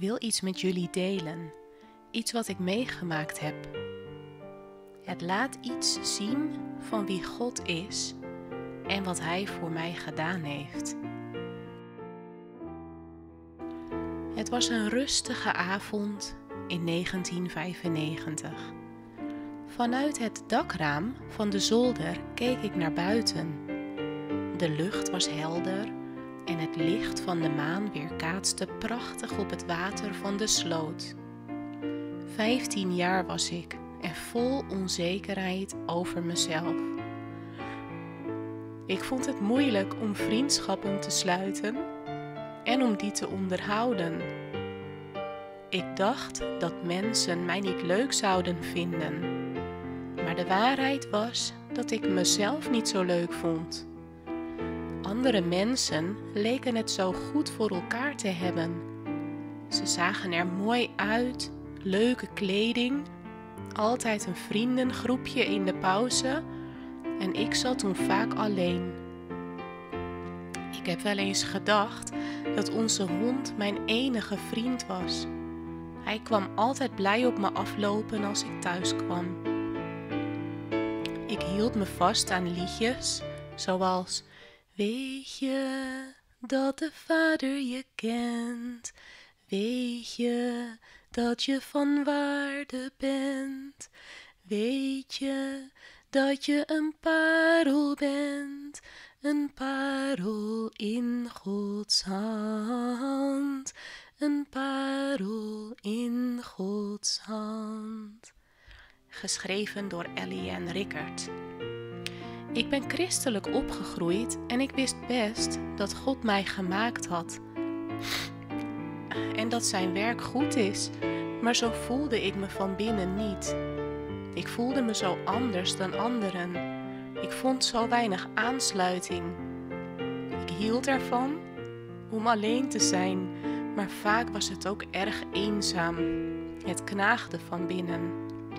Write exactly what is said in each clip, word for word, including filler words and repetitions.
wil iets met jullie delen. Iets wat ik meegemaakt heb. Het laat iets zien van wie God is en wat Hij voor mij gedaan heeft. Het was een rustige avond in negentien vijfennegentig. Vanuit het dakraam van de zolder keek ik naar buiten. De lucht was helder en het licht van de maan weerkaatste prachtig op het water van de sloot. Vijftien jaar was ik en vol onzekerheid over mezelf. Ik vond het moeilijk om vriendschappen te sluiten en om die te onderhouden. Ik dacht dat mensen mij niet leuk zouden vinden, maar de waarheid was dat ik mezelf niet zo leuk vond. Andere mensen leken het zo goed voor elkaar te hebben. Ze zagen er mooi uit, leuke kleding, altijd een vriendengroepje in de pauze en ik zat toen vaak alleen. Ik heb wel eens gedacht dat onze hond mijn enige vriend was. Hij kwam altijd blij op me aflopen als ik thuis kwam. Ik hield me vast aan liedjes, zoals: weet je dat de Vader je kent? Weet je dat je van waarde bent? Weet je dat je een parel bent? Een parel in Gods hand. Een parel in Gods hand. Geschreven door Ellie Rickert. Ik ben christelijk opgegroeid en ik wist best dat God mij gemaakt had. En dat zijn werk goed is, maar zo voelde ik me van binnen niet. Ik voelde me zo anders dan anderen. Ik vond zo weinig aansluiting. Ik hield ervan om alleen te zijn, maar vaak was het ook erg eenzaam. Het knaagde van binnen.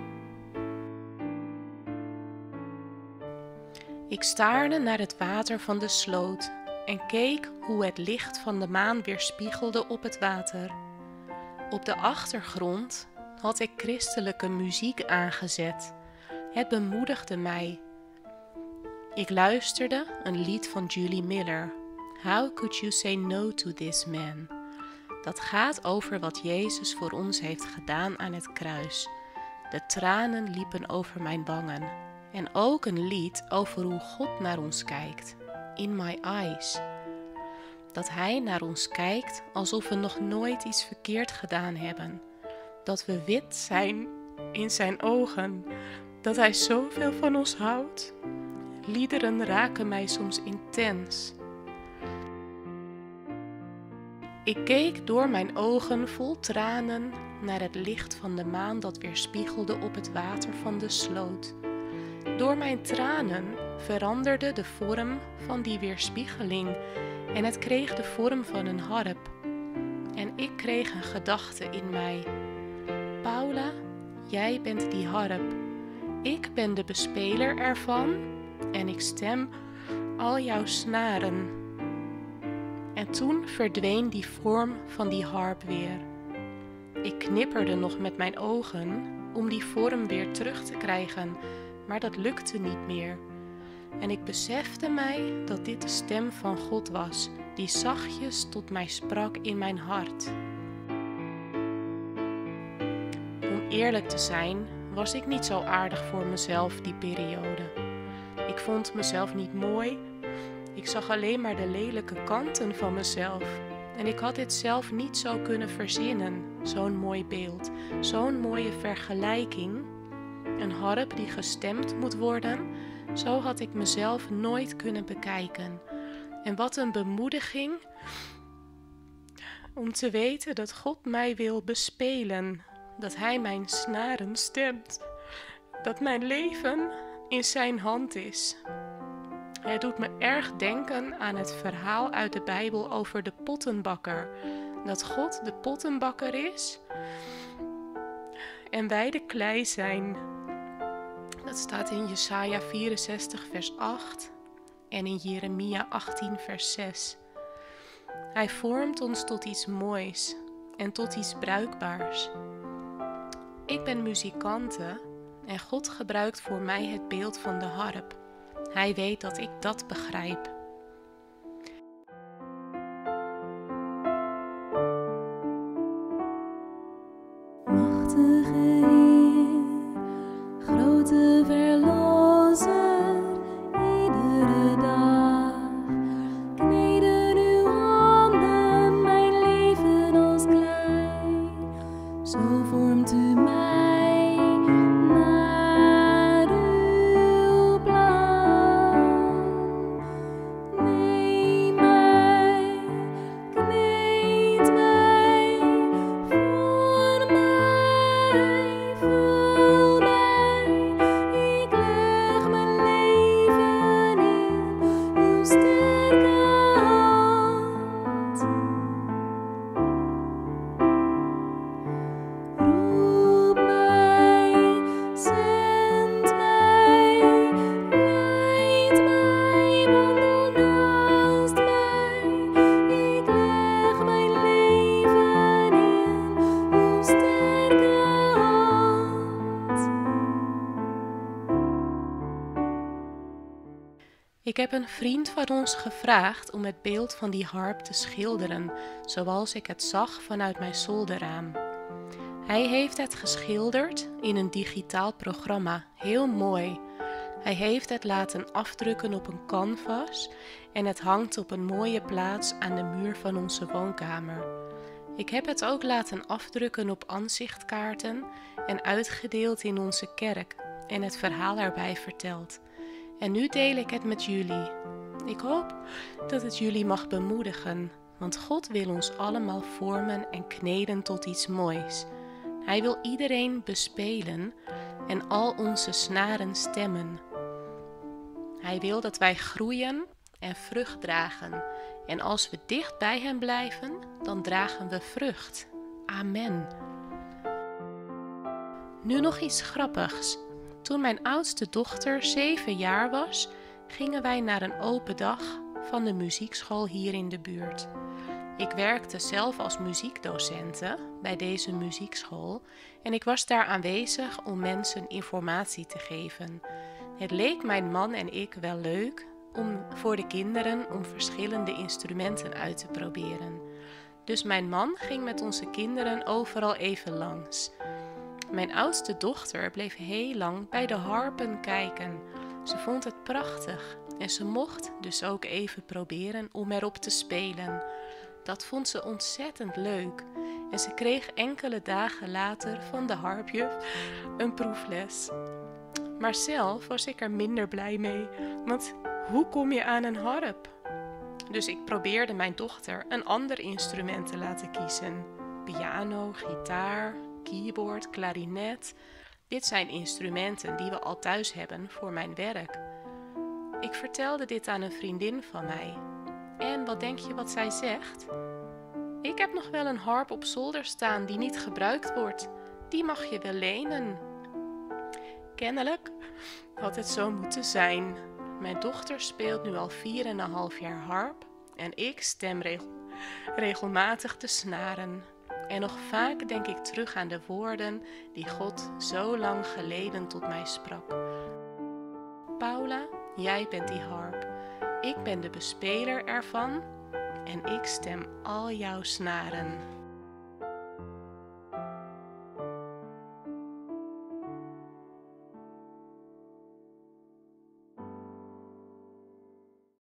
Ik staarde naar het water van de sloot en keek hoe het licht van de maan weerspiegelde op het water. Op de achtergrond had ik christelijke muziek aangezet. Het bemoedigde mij. Ik luisterde een lied van Julie Miller, How Could You Say No to This Man? Dat gaat over wat Jezus voor ons heeft gedaan aan het kruis. De tranen liepen over mijn wangen. En ook een lied over hoe God naar ons kijkt, In My Eyes. Dat Hij naar ons kijkt alsof we nog nooit iets verkeerd gedaan hebben. Dat we wit zijn in zijn ogen. Dat Hij zoveel van ons houdt. Liederen raken mij soms intens. Ik keek door mijn ogen vol tranen naar het licht van de maan dat weerspiegelde op het water van de sloot. Door mijn tranen veranderde de vorm van die weerspiegeling en het kreeg de vorm van een harp. En ik kreeg een gedachte in mij. Paula, jij bent die harp. Ik ben de bespeler ervan en ik stem al jouw snaren. En toen verdween die vorm van die harp weer. Ik knipperde nog met mijn ogen om die vorm weer terug te krijgen, maar dat lukte niet meer. En ik besefte mij dat dit de stem van God was, die zachtjes tot mij sprak in mijn hart. Om eerlijk te zijn, was ik niet zo aardig voor mezelf die periode. Ik vond mezelf niet mooi. Ik zag alleen maar de lelijke kanten van mezelf. En ik had dit zelf niet zo kunnen verzinnen, zo'n mooi beeld, zo'n mooie vergelijking. Een harp die gestemd moet worden, zo had ik mezelf nooit kunnen bekijken. En wat een bemoediging om te weten dat God mij wil bespelen, dat Hij mijn snaren stemt, dat mijn leven in zijn hand is. Het doet me erg denken aan het verhaal uit de Bijbel over de pottenbakker, dat God de pottenbakker is en wij de klei zijn. Dat staat in Jesaja vierenzestig vers acht en in Jeremia achttien vers zes. Hij vormt ons tot iets moois. en tot iets bruikbaars. Ik ben muzikante en God gebruikt voor mij het beeld van de harp. Hij weet dat ik dat begrijp. Machtige Heer, grote verlosser, iedere dag kneden uw handen mijn leven als klei. Zo vormt u mij naar uw plan. Neem mij, kneed mij, vorm mij, vul mij. Ik leg mijn leven in uw sterke hand. Roep mij, zend mij, leid mij, wandel naast mij. Ik leg mijn leven in uw sterke hand. Ik heb een vriend van ons gevraagd om het beeld van die harp te schilderen, zoals ik het zag vanuit mijn zolderraam. Hij heeft het geschilderd in een digitaal programma, heel mooi. Hij heeft het laten afdrukken op een canvas en het hangt op een mooie plaats aan de muur van onze woonkamer. Ik heb het ook laten afdrukken op aanzichtkaarten en uitgedeeld in onze kerk en het verhaal erbij verteld. En nu deel ik het met jullie. Ik hoop dat het jullie mag bemoedigen, want God wil ons allemaal vormen en kneden tot iets moois. Hij wil iedereen bespelen en al onze snaren stemmen. Hij wil dat wij groeien en vrucht dragen. En als we dicht bij hem blijven, dan dragen we vrucht. Amen. Nu nog iets grappigs. Toen mijn oudste dochter zeven jaar was, gingen wij naar een open dag van de muziekschool hier in de buurt. Ik werkte zelf als muziekdocente bij deze muziekschool en ik was daar aanwezig om mensen informatie te geven. Het leek mijn man en ik wel leuk om voor de kinderen om verschillende instrumenten uit te proberen. Dus mijn man ging met onze kinderen overal even langs. Mijn oudste dochter bleef heel lang bij de harpen kijken. Ze vond het prachtig en ze mocht dus ook even proberen om erop te spelen. Dat vond ze ontzettend leuk en ze kreeg enkele dagen later van de harpjuf een proefles. Maar zelf was ik er minder blij mee, want hoe kom je aan een harp? Dus ik probeerde mijn dochter een ander instrument te laten kiezen. Piano, gitaar, keyboard, klarinet. Dit zijn instrumenten die we al thuis hebben voor mijn werk. Ik vertelde dit aan een vriendin van mij. En wat denk je wat zij zegt? Ik heb nog wel een harp op zolder staan die niet gebruikt wordt. Die mag je wel lenen. Kennelijk had het zo moeten zijn. Mijn dochter speelt nu al vier en een half jaar harp en ik stem regel, regelmatig de snaren. En nog vaak denk ik terug aan de woorden die God zo lang geleden tot mij sprak. Paula, jij bent die harp. Ik ben de bespeler ervan en ik stem al jouw snaren.